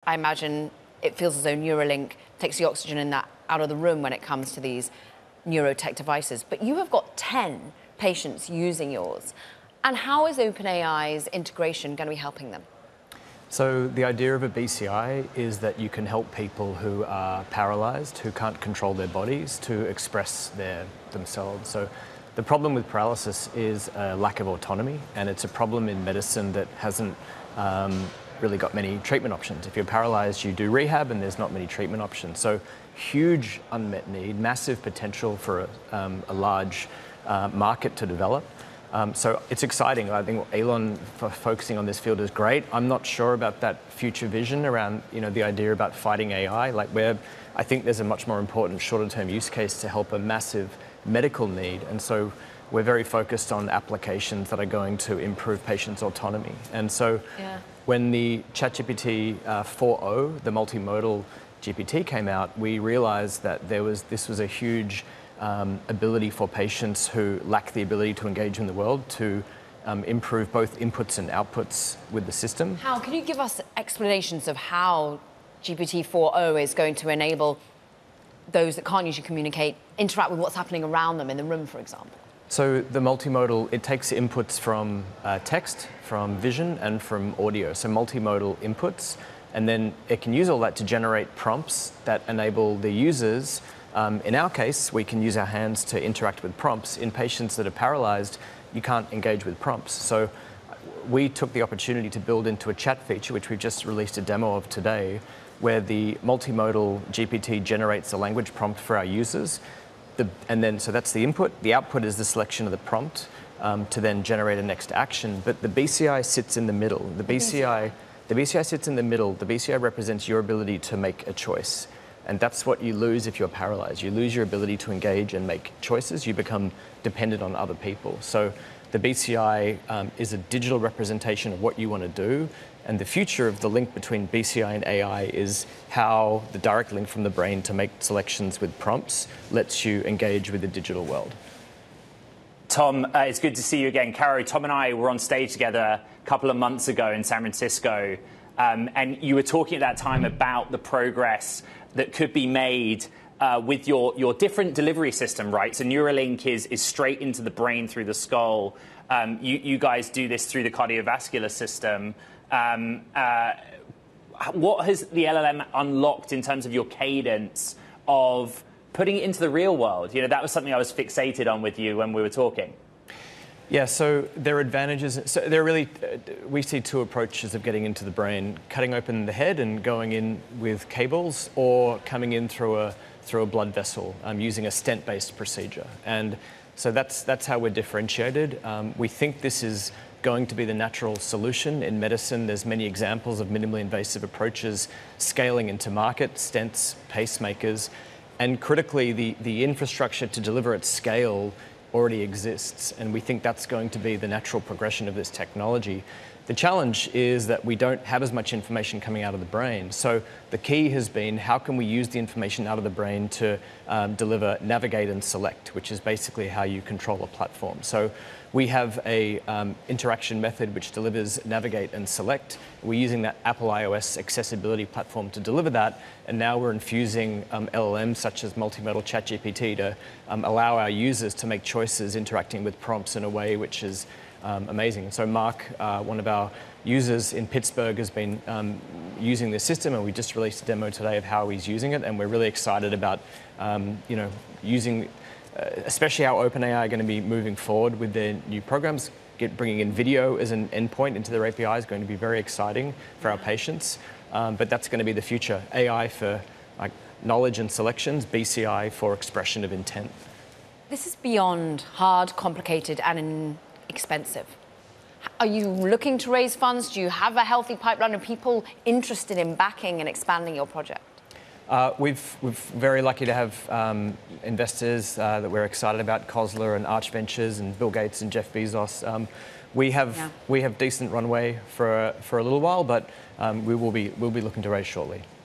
I imagine it feels as though Neuralink takes the oxygen in that out of the room when it comes to these neurotech devices. But you have got 10 patients using yours. And how is OpenAI's integration going to be helping them? So the idea of a BCI is that you can help people who are paralyzed, who can't control their bodies, to express themselves. So the problem with paralysis is a lack of autonomy, and it's a problem in medicine that hasn't really got many treatment options. If you're paralyzed, you do rehab, and there's not many treatment options. So huge unmet need, massive potential for a large market to develop. So it's exciting. I think Elon focusing on this field is great. I'm not sure about that future vision around, the idea about fighting AI. I think there's a much more important shorter-term use case to help a massive medical need. And so we're very focused on applications that are going to improve patients' autonomy. And so when the ChatGPT 4.0, the multimodal GPT came out, we realized that this was a huge ability for patients who lack the ability to engage in the world to improve both inputs and outputs with the system. How? Can you give us explanations of how GPT 4.0 is going to enable those that can't usually communicate, interact with what's happening around them in the room, for example? So the multimodal, it takes inputs from text, from vision, and from audio. So multimodal inputs, and then it can use all that to generate prompts that enable the users. In our case, we can use our hands to interact with prompts. In patients that are paralyzed, you can't engage with prompts. So we took the opportunity to build into a chat feature, which we've just released a demo of today, where the multimodal GPT generates a language prompt for our users. So that's the input. The output is the selection of the prompt to then generate a next action. But the BCI sits in the middle. The BCI sits in the middle. The BCI represents your ability to make a choice. And that's what you lose if you're paralyzed. You lose your ability to engage and make choices. You become dependent on other people. So the BCI is a digital representation of what you want to do. And the future of the link between BCI and AI is how the direct link from the brain to make selections with prompts lets you engage with the digital world. Tom, it's good to see you again. Caro, Tom and I were on stage together a couple of months ago in San Francisco. And you were talking at that time about the progress that could be made with your different delivery system, right? So Neuralink is straight into the brain through the skull. You guys do this through the cardiovascular system. What has the LLM unlocked in terms of your cadence of putting it into the real world? That was something I was fixated on with you when we were talking. Yeah, so there are advantages. So we see two approaches of getting into the brain: cutting open the head and going in with cables, or coming in through a blood vessel using a stent-based procedure. And so that's how we're differentiated. We think this is going to be the natural solution in medicine. There's many examples of minimally invasive approaches scaling into market, stents, pacemakers, and critically, the infrastructure to deliver at scale already exists, and we think that's going to be the natural progression of this technology. The challenge is that we don't have as much information coming out of the brain. So the key has been, how can we use the information out of the brain to deliver navigate and select, which is basically how you control a platform. So we have a interaction method which delivers navigate and select. We're using that Apple iOS accessibility platform to deliver that, and now we're infusing LLMs such as multimodal ChatGPT to allow our users to make choices interacting with prompts in a way which is amazing. So Mark, one of our users in Pittsburgh, has been using this system, and we just released a demo today of how he's using it, and we're really excited about using, especially how OpenAI are going to be moving forward with their new programs. Bringing in video as an endpoint into their API is going to be very exciting for our patients, but that's going to be the future. AI for knowledge and selections, BCI for expression of intent. This is beyond hard, complicated, and expensive. Are you looking to raise funds? Do you have a healthy pipeline of people interested in backing and expanding your project? We're very lucky to have investors that we're excited about, Kozler and Arch Ventures and Bill Gates and Jeff Bezos. We have decent runway for a little while, but we'll be looking to raise shortly.